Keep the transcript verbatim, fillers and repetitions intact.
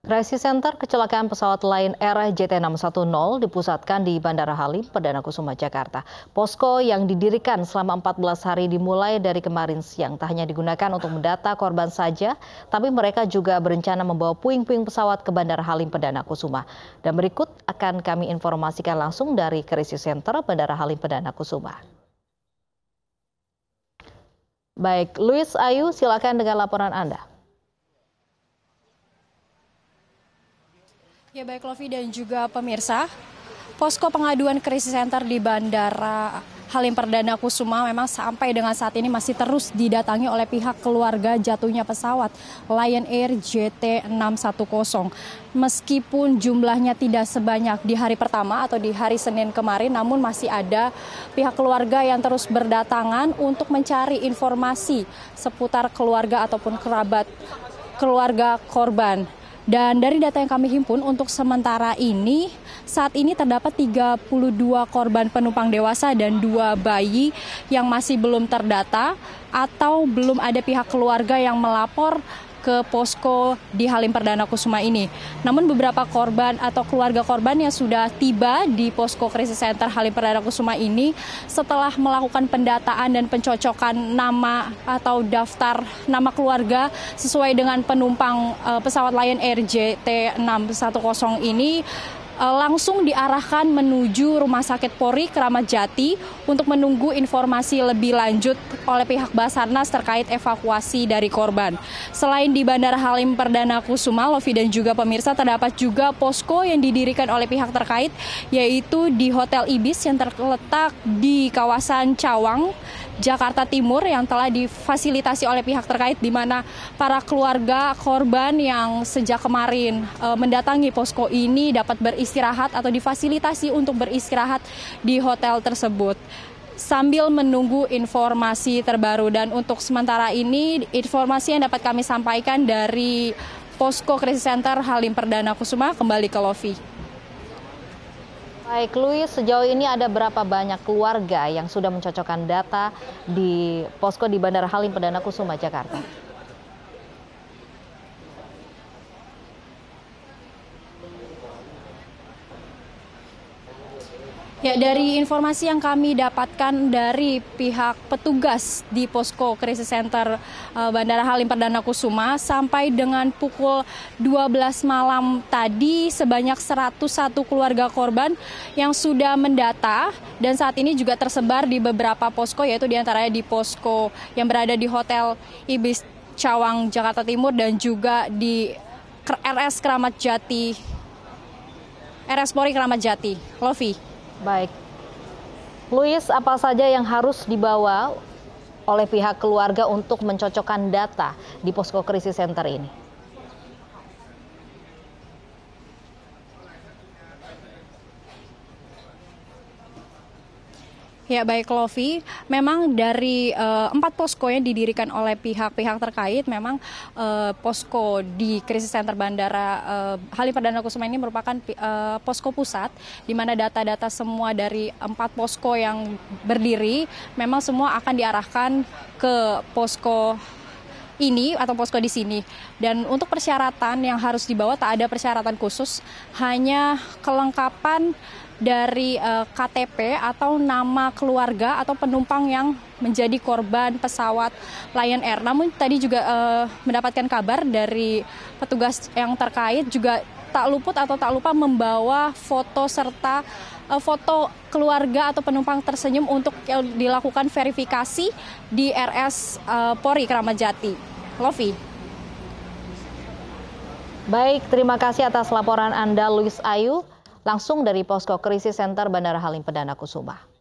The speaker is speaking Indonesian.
Crisis Center kecelakaan pesawat Lion Air J T enam satu nol dipusatkan di Bandara Halim Perdana Kusuma, Jakarta. Posko yang didirikan selama empat belas hari dimulai dari kemarin siang. Tak hanya digunakan untuk mendata korban saja, tapi mereka juga berencana membawa puing-puing pesawat ke Bandara Halim Perdana Kusuma. Dan berikut akan kami informasikan langsung dari Crisis Center Bandara Halim Perdana Kusuma. Baik, Luis Ayu, silakan dengan laporan Anda. Ya baik Lovi dan juga pemirsa, posko pengaduan Crisis Center di Bandara Halim Perdana Kusuma memang sampai dengan saat ini masih terus didatangi oleh pihak keluarga jatuhnya pesawat Lion Air J T enam satu nol. Meskipun jumlahnya tidak sebanyak di hari pertama atau di hari Senin kemarin, namun masih ada pihak keluarga yang terus berdatangan untuk mencari informasi seputar keluarga ataupun kerabat keluarga korban. Dan dari data yang kami himpun untuk sementara ini, saat ini terdapat tiga puluh dua korban penumpang dewasa dan dua bayi yang masih belum terdata atau belum ada pihak keluarga yang melapor ke posko di Halim Perdana Kusuma ini. Namun beberapa korban atau keluarga korban yang sudah tiba di posko Crisis Center Halim Perdana Kusuma ini setelah melakukan pendataan dan pencocokan nama atau daftar nama keluarga sesuai dengan penumpang uh, pesawat Lion Air J T enam satu nol ini, langsung diarahkan menuju Rumah Sakit Polri Kramat Jati untuk menunggu informasi lebih lanjut oleh pihak Basarnas terkait evakuasi dari korban. Selain di Bandara Halim Perdana Kusuma, Lovi dan juga pemirsa, terdapat juga posko yang didirikan oleh pihak terkait, yaitu di Hotel Ibis yang terletak di kawasan Cawang, Jakarta Timur, yang telah difasilitasi oleh pihak terkait, di mana para keluarga korban yang sejak kemarin e, mendatangi posko ini dapat beristirahat atau difasilitasi untuk beristirahat di hotel tersebut sambil menunggu informasi terbaru. Dan untuk sementara ini, informasi yang dapat kami sampaikan dari posko Crisis Center Halim Perdana Kusuma kembali ke Lovi. Baik, Luis, sejauh ini ada berapa banyak keluarga yang sudah mencocokkan data di posko di Bandara Halim Perdana Kusuma, Jakarta? Ya, dari informasi yang kami dapatkan dari pihak petugas di posko Crisis Center uh, Bandara Halim Perdana Kusuma, sampai dengan pukul dua belas malam tadi sebanyak seratus satu keluarga korban yang sudah mendata dan saat ini juga tersebar di beberapa posko, yaitu diantaranya di posko yang berada di Hotel Ibis Cawang, Jakarta Timur, dan juga di R S Kramat Jati, R S Polri Kramat Jati. Lovi. Baik, Luis, apa saja yang harus dibawa oleh pihak keluarga untuk mencocokkan data di posko Crisis Center ini? Ya baik Lovi, memang dari uh, empat posko yang didirikan oleh pihak-pihak terkait, memang uh, posko di Crisis Center Bandara uh, Halim Perdana Kusuma ini merupakan uh, posko pusat, di mana data-data semua dari empat posko yang berdiri memang semua akan diarahkan ke posko ini atau posko di sini. Dan untuk persyaratan yang harus dibawa tak ada persyaratan khusus, hanya kelengkapan dari uh, K T P atau nama keluarga atau penumpang yang menjadi korban pesawat Lion Air. Namun tadi juga uh, mendapatkan kabar dari petugas yang terkait juga tak luput atau tak lupa membawa foto serta uh, foto keluarga atau penumpang tersenyum untuk dilakukan verifikasi di R S uh, Polri Kramat Jati. Lovi. Baik, terima kasih atas laporan Anda, Luis Ayu, langsung dari posko Crisis Center Bandara Halim Perdana Kusuma.